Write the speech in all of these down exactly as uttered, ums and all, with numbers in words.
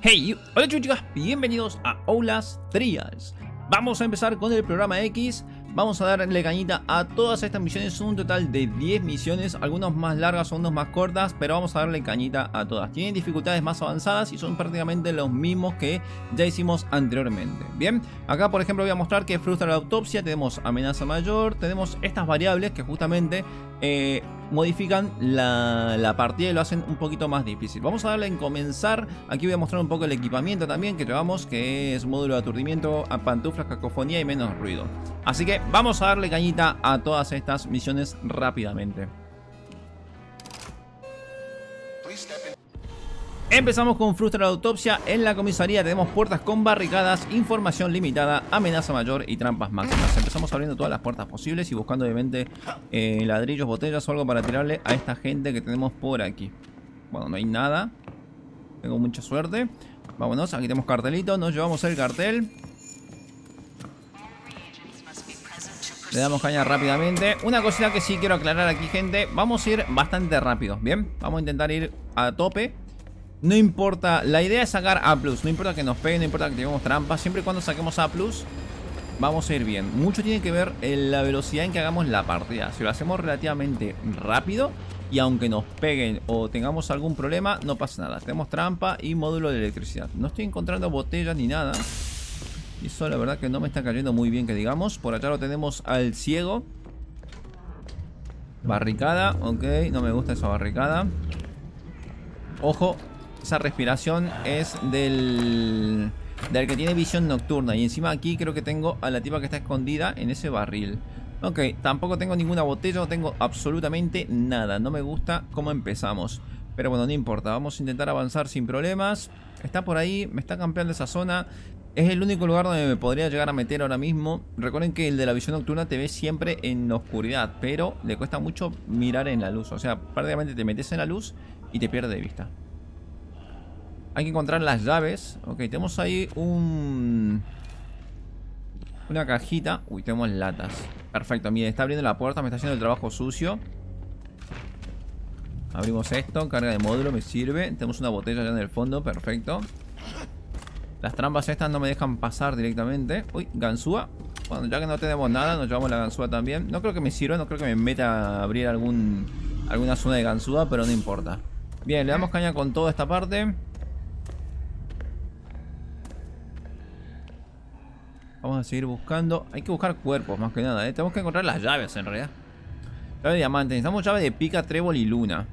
Hey, hola chicos, chicas, bienvenidos a Outlast Trials. Vamos a empezar con el programa X. Vamos a darle cañita a todas estas misiones. Son un total de diez misiones, algunas más largas, algunas más cortas, pero vamos a darle cañita a todas. Tienen dificultades más avanzadas y son prácticamente los mismos que ya hicimos anteriormente. Bien, acá por ejemplo voy a mostrar que frustra la autopsia, tenemos amenaza mayor, tenemos estas variables que justamente eh, modifican la, la partida y lo hacen un poquito más difícil. Vamos a darle en comenzar. Aquí voy a mostrar un poco el equipamiento también que llevamos, que es módulo de aturdimiento, a pantuflas, cacofonía y menos ruido. Así que vamos a darle cañita a todas estas misiones rápidamente. Empezamos con frustra la autopsia. En la comisaría tenemos puertas con barricadas, información limitada, amenaza mayor y trampas máximas. Empezamos abriendo todas las puertas posibles y buscando obviamente eh, ladrillos, botellas o algo para tirarle a esta gente que tenemos por aquí. Bueno, no hay nada. Tengo mucha suerte. Vámonos, aquí tenemos cartelito, nos llevamos el cartel. Le damos caña rápidamente. Una cosita que sí quiero aclarar aquí, gente. Vamos a ir bastante rápido, ¿bien? Vamos a intentar ir a tope. No importa, la idea es sacar A plus. No importa que nos peguen, no importa que tengamos trampas. Siempre y cuando saquemos A plus, vamos a ir bien. Mucho tiene que ver en la velocidad en que hagamos la partida. Si lo hacemos relativamente rápido y aunque nos peguen o tengamos algún problema, no pasa nada. Tenemos trampa y módulo de electricidad. No estoy encontrando botellas ni nada. Y eso la verdad que no me está cayendo muy bien, que digamos. Por allá lo tenemos al ciego. Barricada, ok, no me gusta esa barricada. Ojo, esa respiración es del, del que tiene visión nocturna. Y encima aquí creo que tengo a la tipa que está escondida en ese barril. Ok, tampoco tengo ninguna botella, no tengo absolutamente nada. No me gusta cómo empezamos. Pero bueno, no importa, vamos a intentar avanzar sin problemas. Está por ahí, me está campeando esa zona. Es el único lugar donde me podría llegar a meter ahora mismo. Recuerden que el de la visión nocturna te ve siempre en la oscuridad, pero le cuesta mucho mirar en la luz. O sea, prácticamente te metes en la luz y te pierde de vista. Hay que encontrar las llaves. Ok, tenemos ahí un... una cajita. Uy, tenemos latas. Perfecto, mire, está abriendo la puerta, me está haciendo el trabajo sucio. Abrimos esto, carga de módulo, me sirve. Tenemos una botella allá en el fondo, perfecto. Las trampas estas no me dejan pasar directamente. Uy, ganzúa. Bueno, ya que no tenemos nada, nos llevamos la ganzúa también. No creo que me sirva, no creo que me meta a abrir algún alguna zona de ganzúa, pero no importa. Bien, le damos caña con toda esta parte. Vamos a seguir buscando. Hay que buscar cuerpos más que nada, ¿eh? Tenemos que encontrar las llaves en realidad. Llave de diamante. Necesitamos llave de pica, trébol y luna.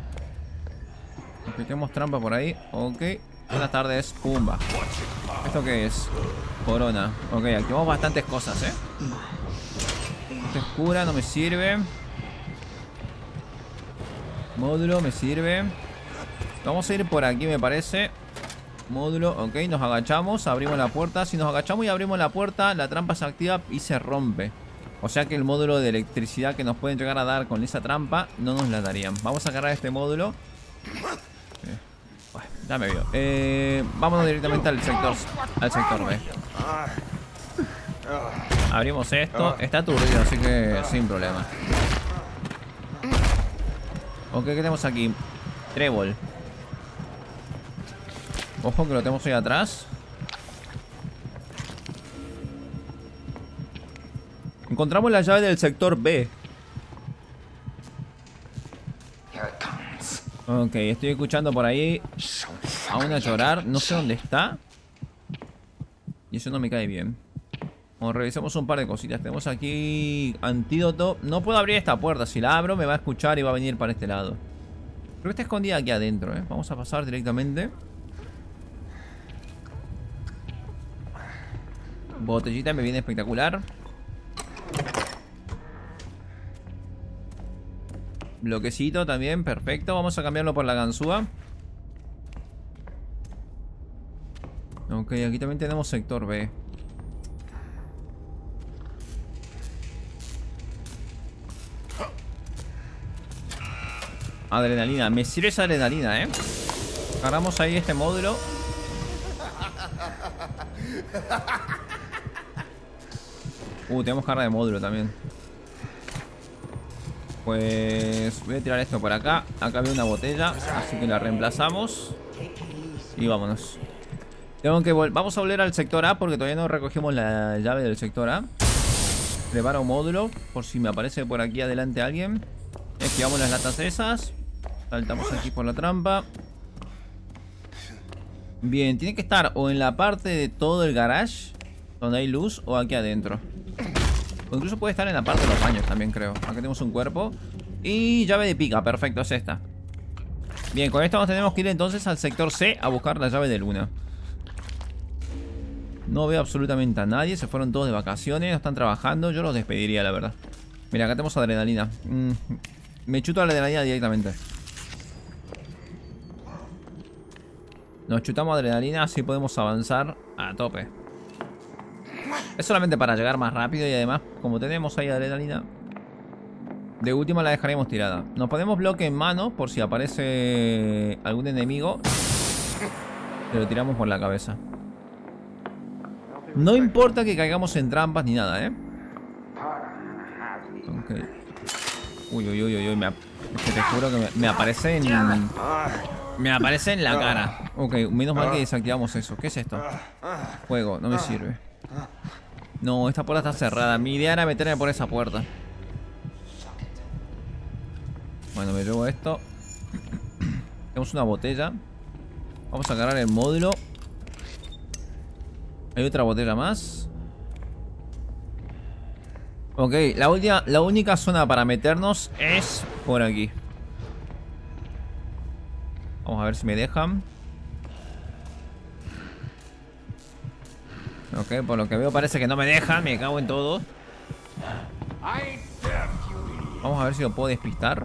Ok, tenemos trampa por ahí. Ok. Buenas tardes, pumba. ¿Esto qué es? Corona. Ok, activamos bastantes cosas, ¿eh? Esta oscura no me sirve. Módulo me sirve. Vamos a ir por aquí, me parece. Módulo, ok, nos agachamos, abrimos la puerta. Si nos agachamos y abrimos la puerta, la trampa se activa y se rompe. O sea que el módulo de electricidad que nos pueden llegar a dar con esa trampa no nos la darían. Vamos a agarrar este módulo. Ya me vio. Eh, vámonos directamente al sector al sector B. Abrimos esto. Está aturdido, así que sin problema. Ok, ¿qué tenemos aquí? Trébol. Ojo que lo tenemos ahí atrás. Encontramos la llave del sector B. Ok, estoy escuchando por ahí a una llorar. No sé dónde está. Y eso no me cae bien. Bueno, revisemos un par de cositas. Tenemos aquí antídoto. No puedo abrir esta puerta. Si la abro me va a escuchar y va a venir para este lado. Creo que está escondida aquí adentro, ¿eh? Vamos a pasar directamente. Botellita me viene espectacular. Bloquecito también, perfecto. Vamos a cambiarlo por la ganzúa. Ok, aquí también tenemos sector B. Adrenalina, me sirve esa adrenalina, eh. Agarramos ahí este módulo. Uh, tenemos carga de módulo también. Pues voy a tirar esto por acá. Acá había una botella, así que la reemplazamos. Y vámonos. Tengo que vol Vamos a volver al sector A porque todavía no recogimos la llave del sector A. Preparo un módulo por si me aparece por aquí adelante alguien. Esquivamos las latas esas. Saltamos aquí por la trampa. Bien, tiene que estar o en la parte de todo el garage donde hay luz o aquí adentro. O incluso puede estar en la parte de los baños también, creo. Acá tenemos un cuerpo. Y llave de pica, perfecto, es esta. Bien, con esto nos tenemos que ir entonces al sector C a buscar la llave de luna. No veo absolutamente a nadie. Se fueron todos de vacaciones, no están trabajando. Yo los despediría, la verdad. Mira, acá tenemos adrenalina. mm, Me chuto la adrenalina directamente. Nos chutamos adrenalina, así podemos avanzar a tope. Es solamente para llegar más rápido. Y además, como tenemos ahí adrenalina, de última la dejaremos tirada. Nos ponemos bloque en mano por si aparece algún enemigo. Se lo tiramos por la cabeza. No importa que caigamos en trampas ni nada, ¿eh? Ok. Uy, uy, uy, uy. Me, es que te juro que me, me aparece en... Me aparece en la cara. Ok, menos mal que desactivamos eso. ¿Qué es esto? Fuego, no me sirve. No, esta puerta está cerrada. Mi idea era meterme por esa puerta. Bueno, me llevo esto. Tenemos una botella. Vamos a agarrar el módulo. Hay otra botella más. Ok, la, última, la única zona para meternos es por aquí. Vamos a ver si me dejan. Ok, por lo que veo parece que no me dejan. Me cago en todo. Vamos a ver si lo puedo despistar.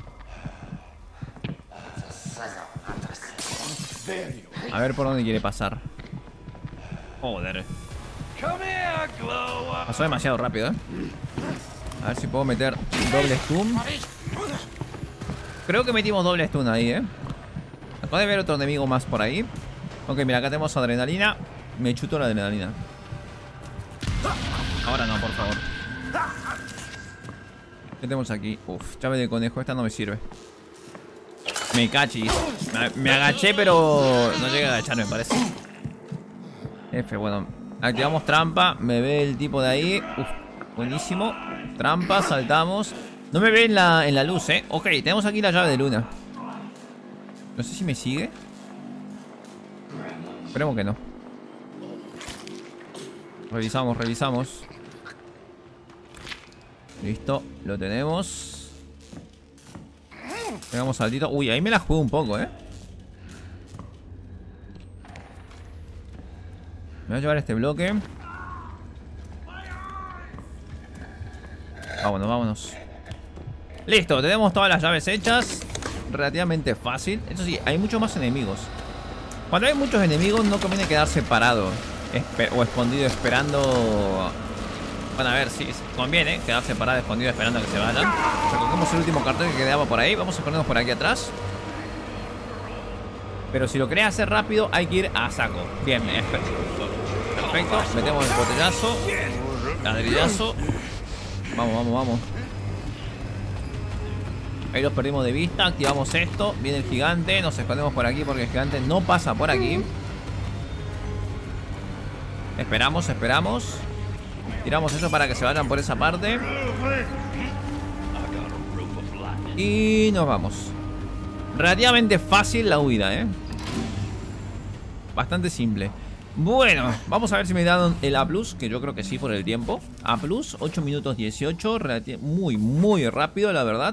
A ver por dónde quiere pasar. Joder. Pasó demasiado rápido, ¿eh? A ver si puedo meter doble stun. Creo que metimos doble stun ahí, ¿eh? Acaba de ver otro enemigo más por ahí. Ok, mira, acá tenemos adrenalina. Me chuto la adrenalina. Ahora no, por favor. ¿Qué tenemos aquí? Uf, llave de conejo. Esta no me sirve. Me cachis. Me, me agaché, pero no llegué a agacharme, me parece. F, bueno. Activamos trampa. Me ve el tipo de ahí. Uf, buenísimo. Trampa, saltamos. No me ve en la, en la luz, ¿eh? Ok, tenemos aquí la llave de luna. No sé si me sigue. Esperemos que no. Revisamos, revisamos. Listo, lo tenemos. Pegamos saltito. Uy, ahí me la juego un poco, ¿eh? Me voy a llevar este bloque. Vámonos, vámonos. Listo, tenemos todas las llaves hechas. Relativamente fácil. Eso sí, hay muchos más enemigos. Cuando hay muchos enemigos no conviene quedarse parado o escondido esperando. Bueno, a ver, sí, conviene quedarse parado, escondido esperando a que se vayan. Recogemos el último cartel que quedaba por ahí. Vamos a ponernos por aquí atrás. Pero si lo querés hacer rápido hay que ir a saco. Bien, perfecto. Metemos el botellazo, ladrillazo. Vamos, vamos, vamos. Ahí los perdimos de vista. Activamos esto. Viene el gigante. Nos escondemos por aquí porque el gigante no pasa por aquí. Esperamos, esperamos. Tiramos eso para que se vayan por esa parte. Y nos vamos. Relativamente fácil la huida, ¿eh? Bastante simple. Bueno, vamos a ver si me dan el A plus, que yo creo que sí por el tiempo. A plus, ocho minutos dieciocho. Muy, muy rápido, la verdad.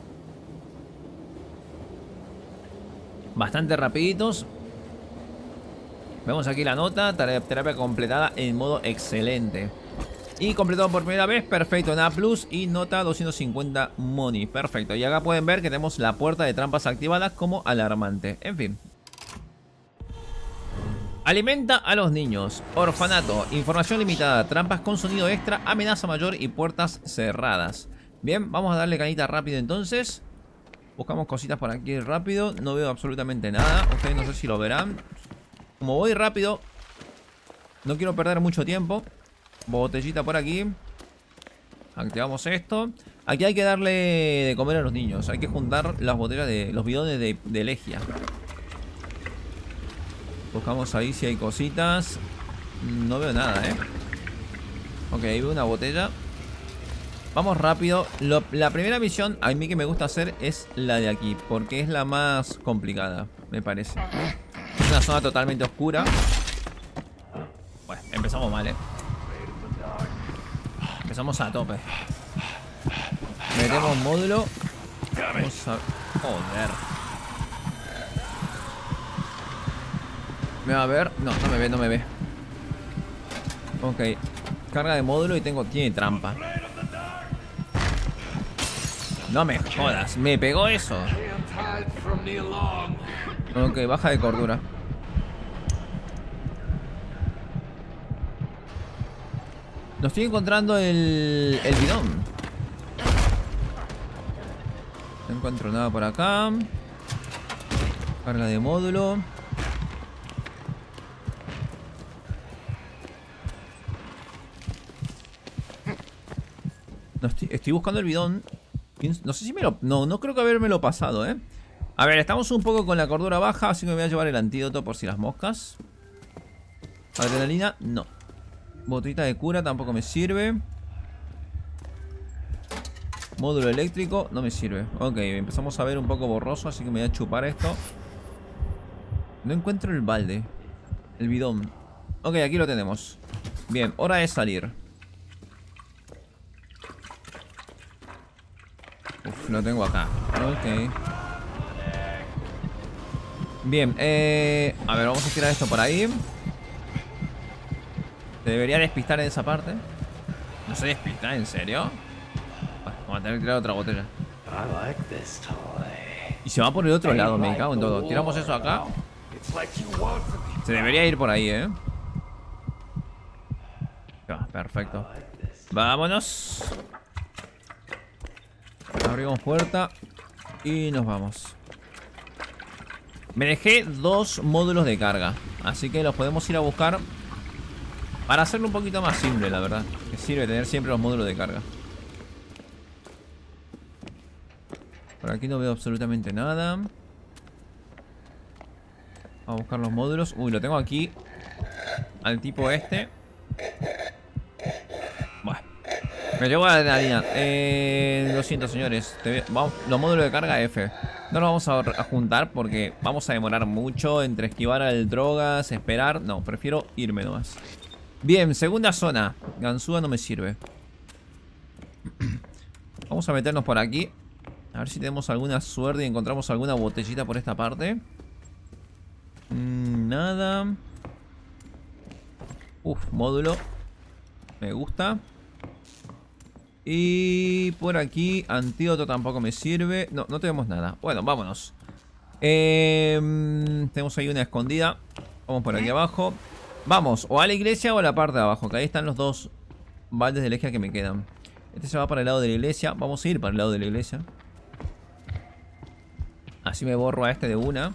Bastante rapiditos. Vemos aquí la nota. Terapia completada en modo excelente. Y completado por primera vez. Perfecto, en A plus. Y nota doscientos cincuenta money. Perfecto. Y acá pueden ver que tenemos la puerta de trampas activada como alarmante. En fin. Alimenta a los niños. Orfanato. Información limitada. Trampas con sonido extra. Amenaza mayor y puertas cerradas. Bien, vamos a darle canita rápido entonces. Buscamos cositas por aquí rápido. No veo absolutamente nada. Ustedes no sé si lo verán. Como voy rápido, no quiero perder mucho tiempo. Botellita por aquí. Activamos esto. Aquí hay que darle de comer a los niños. Hay que juntar las botellas de los bidones de, de Legia. Buscamos ahí si hay cositas. No veo nada, eh. Ok, ahí veo una botella. Vamos rápido. Lo, la primera misión a mí que me gusta hacer es la de aquí, porque es la más complicada, me parece. Es una zona totalmente oscura. Bueno, empezamos mal, eh. Empezamos a tope. Metemos módulo. Vamos a... Joder. ¿Me va a ver? No, no me ve, no me ve. Ok. Carga de módulo y tengo... Tiene trampa. No me jodas. Me pegó eso. Ok, baja de cordura. No estoy encontrando el, el bidón. No encuentro nada por acá. Carga de módulo. No estoy, estoy buscando el bidón. No sé si me lo... No, no creo que haberme lo pasado, ¿eh? A ver, estamos un poco con la cordura baja, así que me voy a llevar el antídoto por si las moscas. Adrenalina, no. Botellita de cura tampoco me sirve. Módulo eléctrico, no me sirve. Ok, empezamos a ver un poco borroso, así que me voy a chupar esto. No encuentro el balde. El bidón. Ok, aquí lo tenemos. Bien, hora de salir. Uf, lo tengo acá. Ok. Bien, eh... a ver, vamos a tirar esto por ahí. Se debería despistar en esa parte. ¿No se despista? ¿En serio? Bueno, vamos a tener que tirar otra botella. Y se va por el otro lado, me cago en todo. Tiramos eso acá. Se debería ir por ahí, ¿eh? Ya, perfecto. Vámonos. Abrimos puerta y nos vamos. Me dejé dos módulos de carga, así que los podemos ir a buscar para hacerlo un poquito más simple, la verdad. Que sirve tener siempre los módulos de carga. Por aquí no veo absolutamente nada. Vamos a buscar los módulos. Uy, lo tengo aquí al tipo este. Bueno, me llevo la adrenalina. Eh, lo siento, señores. Te... Vamos, los módulos de carga F. No los vamos a, a juntar porque vamos a demorar mucho entre esquivar al drogas, esperar. No, prefiero irme nomás. Bien, segunda zona. Ganzúa no me sirve. Vamos a meternos por aquí. A ver si tenemos alguna suerte y encontramos alguna botellita por esta parte. Mm, nada. Uf, módulo. Me gusta. Y por aquí, antídoto tampoco me sirve. No, no tenemos nada. Bueno, vámonos. Eh, tenemos ahí una escondida. Vamos por aquí abajo. Vamos, o a la iglesia o a la parte de abajo, que ahí están los dos baldes de lejía que me quedan. Este se va para el lado de la iglesia. Vamos a ir para el lado de la iglesia. Así me borro a este de una.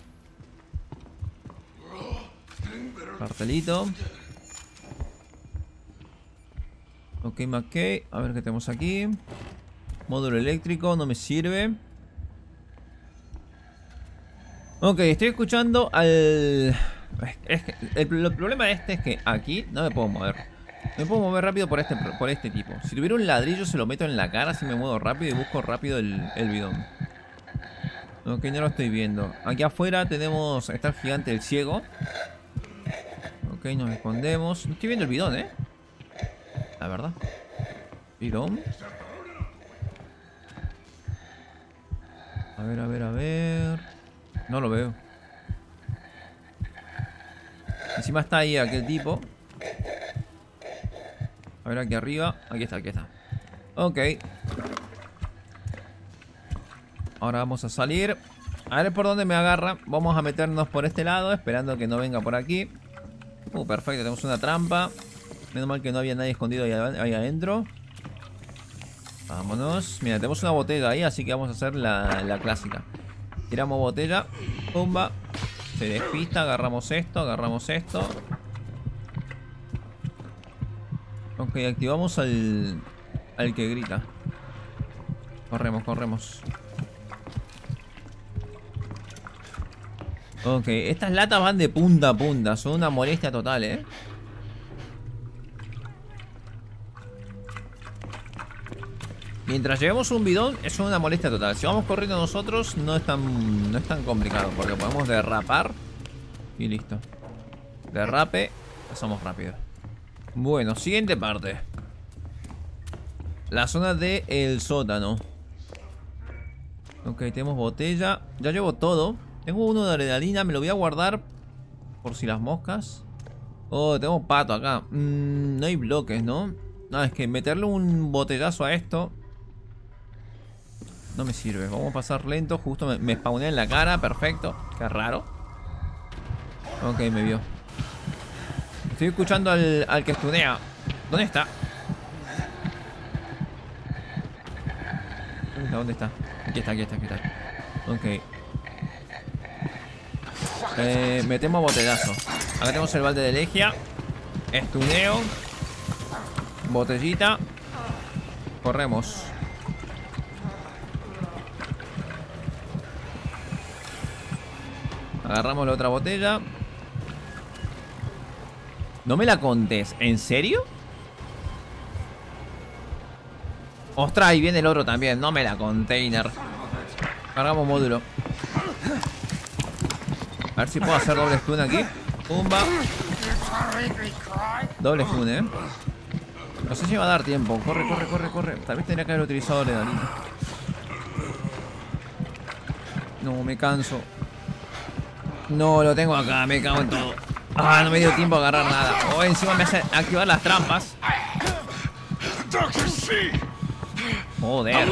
Cartelito. Ok, McKay. A ver qué tenemos aquí. Módulo eléctrico, no me sirve. Ok, estoy escuchando al... Es que el, el problema de este es que aquí no me puedo mover. Me puedo mover rápido por este, por este tipo. Si tuviera un ladrillo se lo meto en la cara, así me muevo rápido y busco rápido el, el bidón. Ok, no lo estoy viendo. Aquí afuera tenemos... Está el gigante del ciego. Ok, nos escondemos. No estoy viendo el bidón, eh. La verdad. Bidón. A ver, a ver, a ver. No lo veo. Encima está ahí aquel tipo. A ver, aquí arriba. Aquí está, aquí está. Ok. Ahora vamos a salir. A ver por dónde me agarra. Vamos a meternos por este lado, esperando que no venga por aquí. Uh, perfecto, tenemos una trampa. Menos mal que no había nadie escondido ahí, ahí adentro. Vámonos. Mira, tenemos una botella ahí, así que vamos a hacer la, la clásica. Tiramos botella. Pumba. Se despista, agarramos esto, agarramos esto. Ok, activamos al, al que grita. Corremos, corremos. Ok, estas latas van de punta a punta. Son una molestia total, ¿eh? Mientras llevemos un bidón, es una molestia total. Si vamos corriendo nosotros, no es tan, no es tan complicado. Porque podemos derrapar y listo. Derrape, pasamos rápido. Bueno, siguiente parte. La zona del sótano. Ok, tenemos botella. Ya llevo todo. Tengo uno de adrenalina, me lo voy a guardar por si las moscas. Oh, tengo pato acá. mm, No hay bloques, ¿no? No, es que meterle un botellazo a esto no me sirve. Vamos a pasar lento. Justo me, me spawné en la cara, perfecto. Qué raro. Ok, me vio. Estoy escuchando al, al que estunea. ¿Dónde está? ¿Dónde está? Aquí está, aquí está, aquí está. Ok. Eh, metemos botellazo. Acá tenemos el balde de legia. Estuneo. Botellita. Corremos. Agarramos la otra botella. No me la contés. ¿En serio? Ostras, ahí viene el otro también. No me la container. Cargamos módulo. A ver si puedo hacer doble stun aquí. Pumba. Doble stun, eh. No sé si va a dar tiempo. Corre, corre, corre, corre. Tal vez tendría que haber utilizado adrenalina. No, me canso. No, lo tengo acá. Me cago en todo. Ah, no me dio tiempo a agarrar nada. Oh, encima me hace activar las trampas. Joder.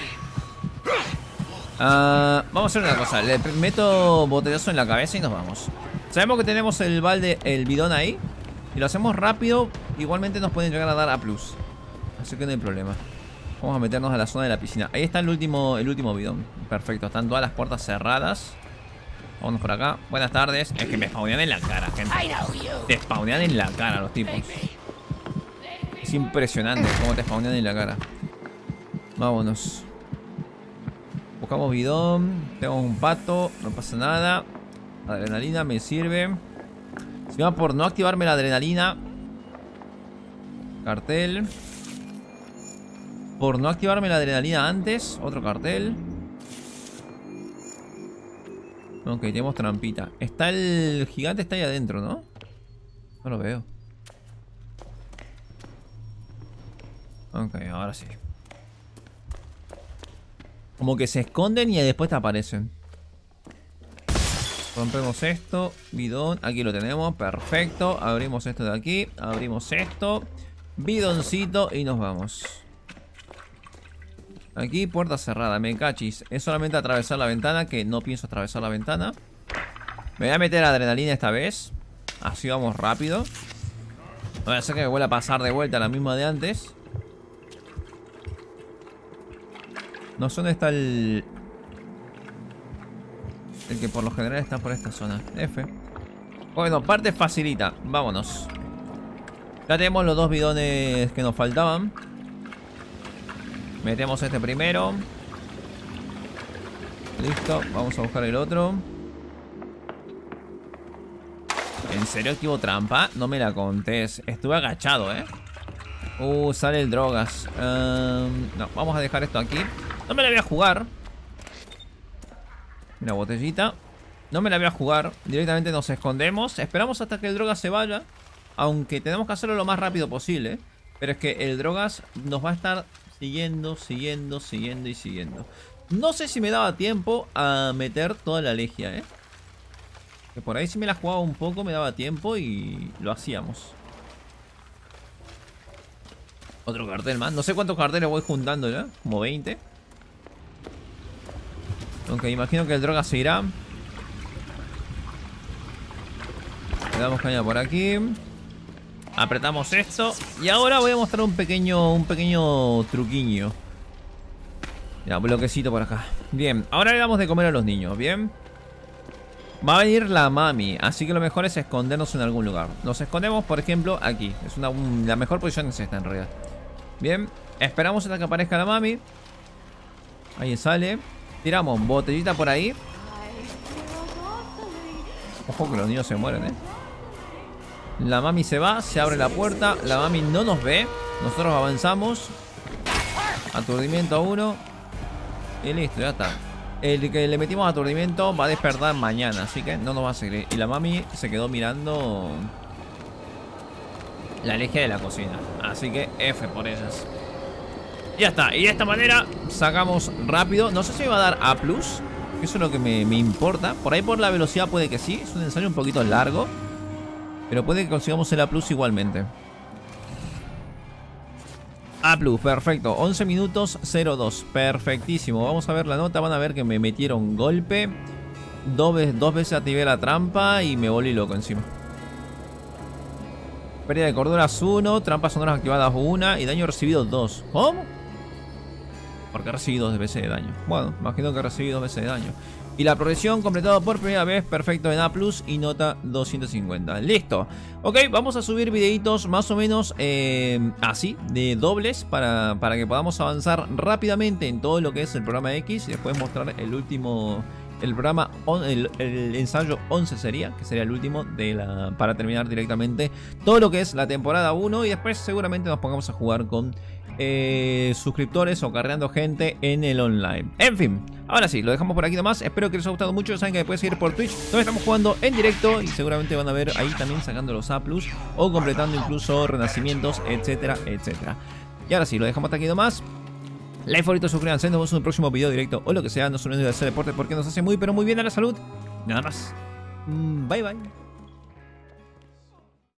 Uh, vamos a hacer una cosa. Le meto botellazo en la cabeza y nos vamos. Sabemos que tenemos el balde, el bidón ahí. Y lo hacemos rápido. Igualmente nos pueden llegar a dar A plus. Así que no hay problema. Vamos a meternos a la zona de la piscina. Ahí está el último, el último bidón. Perfecto, están todas las puertas cerradas. Vámonos por acá. Buenas tardes. Es que me spawnean en la cara, gente. Te spawnean en la cara los tipos. Es impresionante cómo te spawnean en la cara. Vámonos. Buscamos bidón. Tengo un pato. No pasa nada. Adrenalina me sirve. Si va por no activarme la adrenalina. Cartel. Por no activarme la adrenalina antes. Otro cartel. Ok, tenemos trampita. Está el gigante, está ahí adentro, ¿no? No lo veo. Ok, ahora sí. Como que se esconden y después te aparecen. Rompemos esto. Bidón, aquí lo tenemos, perfecto. Abrimos esto de aquí. Abrimos esto. Bidoncito y nos vamos. Aquí puerta cerrada, me cachis. Es solamente atravesar la ventana, que no pienso atravesar la ventana. Me voy a meter adrenalina esta vez. Así vamos rápido. No voy a hacer que me vuelva a pasar de vuelta la misma de antes. No sé dónde está el... El que por lo general está por esta zona. F. Bueno, parte facilita. Vámonos. Ya tenemos los dos bidones que nos faltaban. Metemos este primero. Listo, vamos a buscar el otro. ¿En serio activo trampa? No me la contés. Estuve agachado, eh. Uh, sale el drogas. um, No, vamos a dejar esto aquí. No me la voy a jugar. Una botellita. No me la voy a jugar. Directamente nos escondemos. Esperamos hasta que el drogas se vaya. Aunque tenemos que hacerlo lo más rápido posible. Pero es que el drogas nos va a estar siguiendo, siguiendo, siguiendo y siguiendo. No sé si me daba tiempo a meter toda la legia, eh. Que por ahí si me la jugaba un poco me daba tiempo y lo hacíamos. Otro cartel más. No sé cuántos carteles voy juntando ya. Como veinte. Ok, imagino que el droga se irá. Le damos caña por aquí. Apretamos esto. Y ahora voy a mostrar un pequeño Un pequeño truquiño. Ya, bloquecito por acá. Bien, ahora le damos de comer a los niños. Bien. Va a venir la mami, así que lo mejor es escondernos en algún lugar. Nos escondemos, por ejemplo, aquí. Es una, un, la mejor posición es esta en realidad. Bien, esperamos hasta que aparezca la mami. Ahí sale. Tiramos botellita por ahí. Ojo que los niños se mueren, eh. La mami se va, se abre la puerta. La mami no nos ve. Nosotros avanzamos. Aturdimiento a uno. Y listo, ya está. El que le metimos aturdimiento va a despertar mañana, así que no nos va a seguir. Y la mami se quedó mirando la leche de la cocina, así que F por ellas. Ya está, y de esta manera sacamos rápido. No sé si me va a dar A plus, que eso es lo que me, me importa. Por ahí por la velocidad puede que sí. Es un ensayo un poquito largo, pero puede que consigamos el A plus igualmente. A plus, perfecto. once minutos cero dos. Perfectísimo. Vamos a ver la nota. Van a ver que me metieron golpe. Dos, veces, dos veces activé la trampa y me volví loco encima. Pérdida de cordoras uno. Trampas sonoras activadas uno. Y daño recibido dos. ¿Cómo? Porque recibí dos veces de daño. Bueno, imagino que recibí dos veces de daño. Y la progresión completada por primera vez. Perfecto en A plus y nota doscientos cincuenta. Listo. Ok, vamos a subir videitos más o menos eh, así, de dobles, para, para que podamos avanzar rápidamente en todo lo que es el programa X. Y después mostrar el último, el programa, on, el, el ensayo once sería, que sería el último de la, para terminar directamente todo lo que es la temporada uno. Y después seguramente nos pongamos a jugar con Eh, suscriptores o carreando gente en el online. En fin, ahora sí, lo dejamos por aquí nomás. Espero que les haya gustado mucho. Ya saben que me pueden seguir por Twitch, donde estamos jugando en directo. Y seguramente van a ver ahí también sacando los A plus o completando incluso renacimientos, etcétera, etcétera. Y ahora sí, lo dejamos hasta aquí nomás. Like, favorito, suscríbanse. Nos vemos en un próximo video directo o lo que sea. No se olviden de hacer deporte porque nos hace muy pero muy bien a la salud. Nada más. Bye bye.